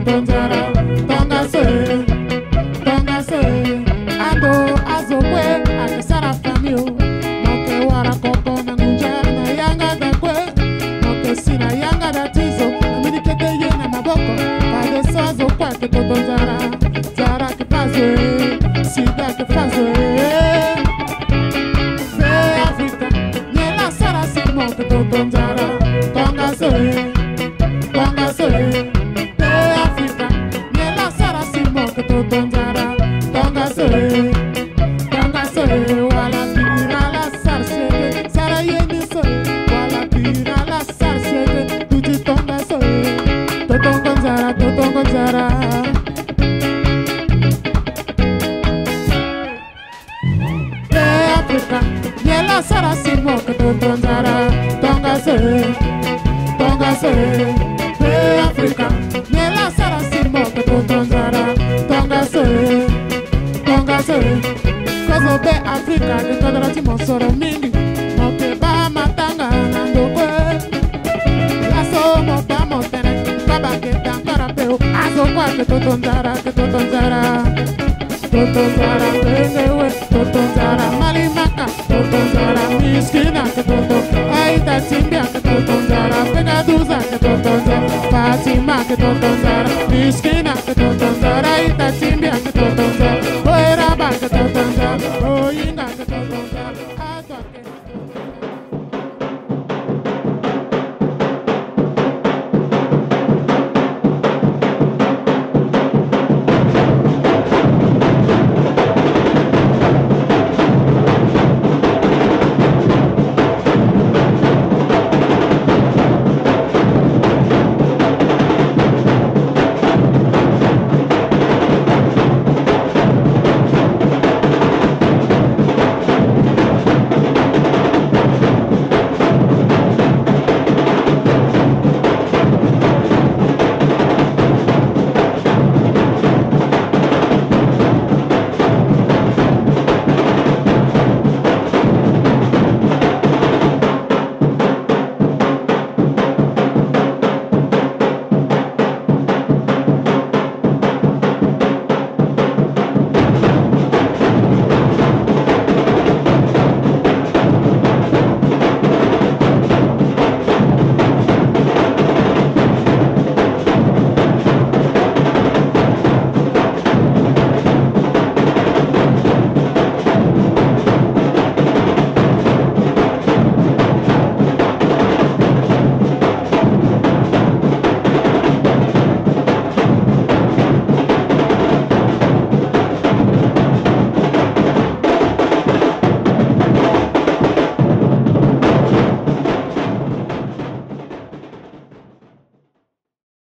totonzara, tongase, ando azokwe, akisara famio, moke wara koko na nujana yanga da kwe, moke sina yanga da tizo, amini kete yena maboko, pade sozo kwa ke totonzara, zara ke fazwe, sida ke fazwe, be Afrika, nyela sara simo ke totonzara, tongase, be Afrika, nyela sara simo ke totonzara, tongase, wala pira la sarse, sara yeni so, wala pira la sarse, tuji tongase, totongonzara. Be Afrika, nyela sara simo ke totonzara, tongase, be Afrika, nyela sara simo ke totonzara, tongase, kozo be Afrika, ke kodra ti mosoro mingi, moke ba matanga na ndokwe, laso mo ba motene, baba ke tankara peo, azo kwa ke totonzara, wewe, totonzara malimaka, totonzara miskina, ke toton, aita timbia, ke totonzara, pegaduza, ke totonzara, Fatima, ke totonzara, miskina,